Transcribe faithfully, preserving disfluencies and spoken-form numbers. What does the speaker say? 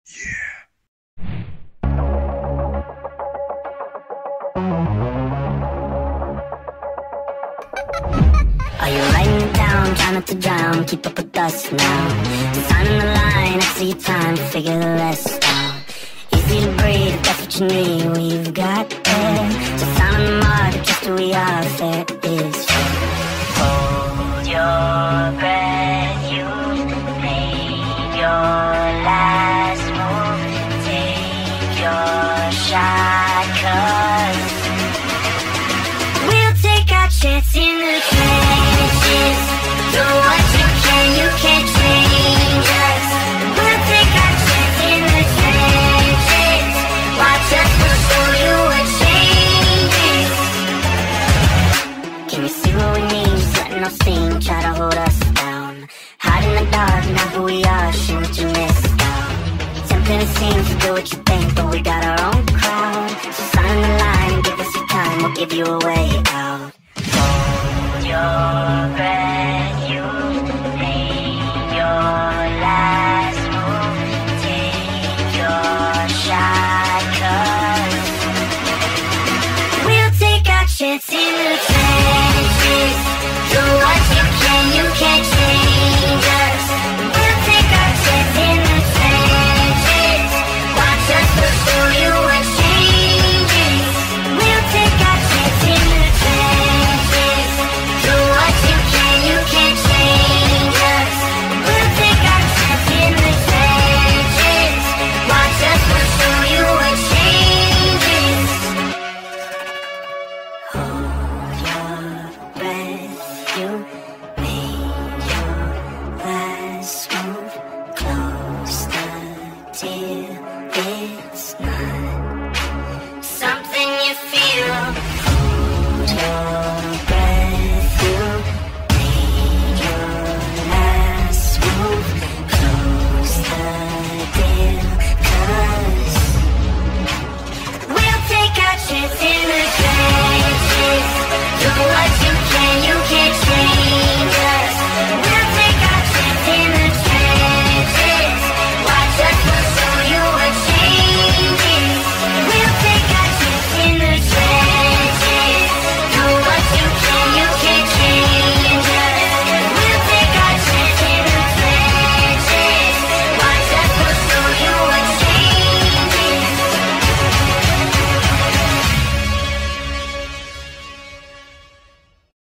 Are you writing it down, trying not to drown, keep up with us now? Signing the line, I see your time, figure the rest out. Easy to breathe, if that's what you need, we've got air. So sign on the mark, just who we are, fair is fair. Hold your breath, you made your last move. Take your shot, 'cause we'll take our chance in the trenches. Do what you can, you can't change us. We'll take our chance in the trenches. Watch us, we'll show you what changes. Can you see what we need? Just letting off steam, try to hold us down. Hide in the dark, not who we are, show what you missed out. Tempting it seems to do what you think, but we got our own crowd. So sign on the line and give us your time, we'll give you a way out. Hold your breath, you made your last move. Take your shot, 'cause we'll take our chance in the trenches. Do what you can, you can't change us. We'll take our chance in the trenches. Watch us, we'll show you what changes. We'll take our chance in the trenches. Do what you can, you can't change us. We'll take our chance in the trenches. Watch us, we'll show you what changes. Hold your breath, you made your last move. Close the deal, it's not something you feel. Hold your